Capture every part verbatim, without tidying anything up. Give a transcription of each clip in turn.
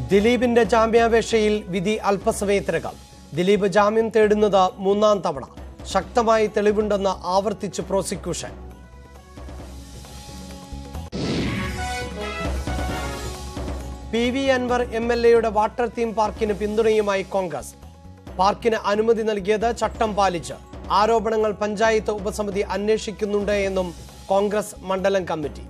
ദിലീപിന്റെ ജാമ്യാപേക്ഷയിൽ വിധി അല്പസമയത്തിനകം. ദിലീപ് ജാമ്യം തേടുന്നത് മൂന്നാം തവണ. ശക്തമായി തെളിവുണ്ടെന്ന് ആവർത്തിച്ച് പ്രോസിക്യൂഷൻ. P V Anvar M L എയുടെ വാട്ടർ തീം പാർക്കിന് പിന്തുണയുമായി കോൺഗ്രസ്. പാർക്കിന് അനുമതി നൽകിയത് ചട്ടം പാലിച്ച്. ആരോപണങ്ങൾ പഞ്ചായത്ത് ഉപസമിതി അന്വേഷിക്കുന്നുണ്ട് എന്നും കോൺഗ്രസ് മണ്ഡലം കമ്മിറ്റി.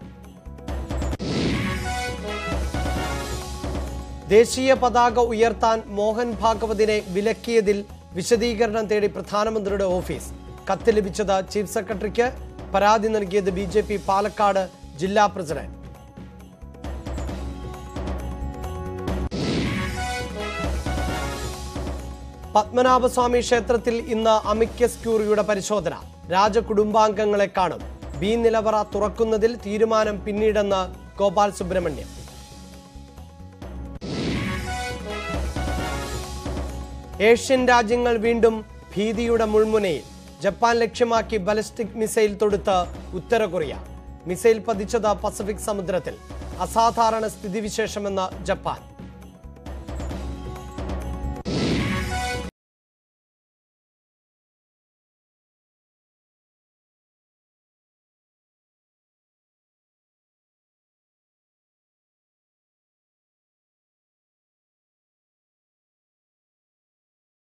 ദേശീയ പതാക ഉയർത്താൻ മോഹൻ ഭാഗവതിനെ വിലക്കിയതിൽ വിശദീകരണം തേടി പ്രധാനമന്ത്രിയുടെ ഓഫീസ്. കത്ത് ലഭിച്ചത് ചീഫ് സെക്രട്ടറിക്ക്. പരാതി നൽകിയത് ബി ജെ പി പാലക്കാട് ജില്ലാ പ്രസിഡന്റ്. പത്മനാഭസ്വാമി ക്ഷേത്രത്തിൽ ഇന്ന് അമിക്കസ് ക്യൂറിയുടെ പരിശോധന. രാജകുടുംബാംഗങ്ങളെ കാണും. ബി നിലവറ തുറക്കുന്നതിൽ തീരുമാനം പിന്നീടെന്ന് ഗോപാൽ സുബ്രഹ്മണ്യം. ഏഷ്യൻ രാജ്യങ്ങൾ വീണ്ടും ഭീതിയുടെ മുൾമുനയിൽ. ജപ്പാൻ ലക്ഷ്യമാക്കി ബാലിസ്റ്റിക് മിസൈൽ തൊടുത്ത് ഉത്തര കൊറിയ. മിസൈൽ പതിച്ചത് പസഫിക് സമുദ്രത്തിൽ. അസാധാരണ സ്ഥിതിവിശേഷമെന്ന് ജപ്പാൻ.